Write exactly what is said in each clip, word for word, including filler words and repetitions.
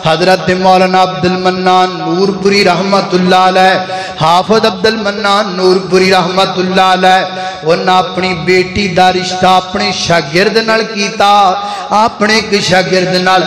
حضرت مولانا عبدالمنان نورپوری رحمتullah علیہ، حافظ عبدالمنان نورپوری رحمتullah علیہ، انہاں اپنی بیٹی دا رشتہ اپنے شاگرد نال کیتا، اپنے ایک شاگرد نال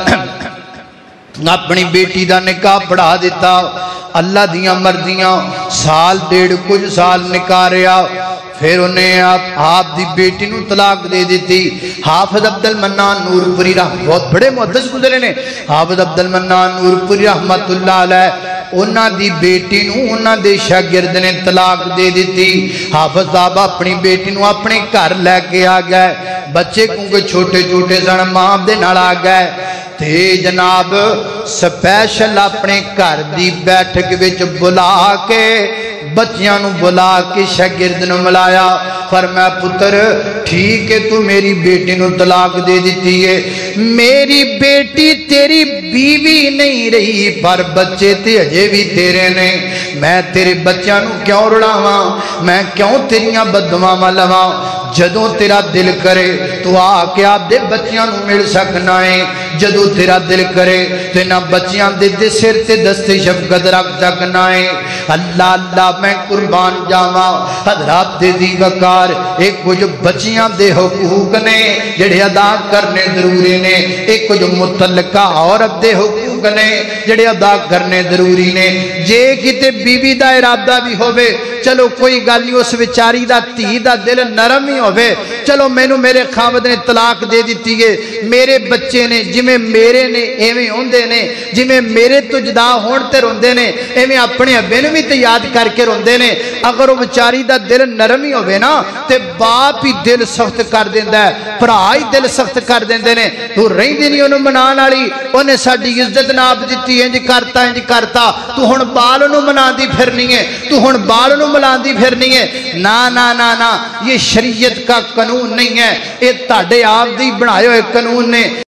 اپنی بیٹی دا نکاح پڑھا دیتا۔ اللہ دیاں مرضیاں سال ڈیڑھ کچھ سال نکاح رہا، پھر انہیں آپ, آپ دی بیٹی نو طلاق دے دیتی۔ حافظ عبدالمنان نورپوری رحمت بہت بڑے محدث گزرے نے، حافظ عبدالمنان نورپوری رحمتullah علیہ انہاں دی بیٹی نو انہاں دے شاگرد نے طلاق دے دیتی۔ حافظ صاحب اپنی بیٹی نو اپنے گھر لے کے آ گئے، بچے کیونکہ چھوٹے چھوٹے سن ماں دے نال آ گئے تے جناب سپیشل اپنے گھر دی بیٹھک وچ بلا کے بچیاں نو بلا کے شاگرد نو ملایا، فرمایا پتر ٹھیک ہے تو میری بیٹی نو طلاق دے دیتی ہے، میری بیٹی تیری بیوی نہیں رہی پر بچے تے اجے بھی تیرے نے، میں تیرے بچیاں نو کیوں رڑاواں، میں کیوں تیریاں بددعاواں لواں، جدوں تیرا دل کرے تو آ کے آپ دے بچیاں نو مل سکنا ہے، جدوں تیرا دل کرے تو نہ بچیاں دے دے سر تے دستے شفقت رکھ سکنا ہے۔ اللہ اللہ میں قربان جاواں، حضرات دے دی وقار ایک کچھ بچیاں دے حقوق نے جڑے ادا کرنے ضروری نے، ایک کچھ متعلقہ عورت دے حقوق نے جڑے ادا کرنے ضروری نے۔ جے کتے بی بی دا ارادہ بھی ہوئے چلو کوئی گل نہیں، اس بیچاری دا تھی دا دل نرم ہی ہوئے، چلو مینوں میرے خاوند نے طلاق دے دیتی ہے، میرے بچے نے جمیں میرے نے ایویں ہوندے نے، جمیں میرے تو جدا ہون تے روندے نے ایویں اپنے ابے نوں بھی تے یاد کر کے روندے نے۔ اگر وہ بیچاری دا دل نرم ہی ہوئے نا تے باپ ہی دل سخت کر دیندا ہے، بھرا ہی دل سخت کر دیندے نے، تو رہندی نہیں اونوں منان والی، اونے ساڈی عزت ناپ دتی انج کرتا انج کرتا، تو ہن بال نوں مناندی پھرنی ہے، تو ہن بال نوں ملاندی پھرنی ہے، نا نا نا نا، یہ شریعت کا قانون نہیں ہے، یہ تہاڈے آپ دی بنائے ہوئے قانون نے۔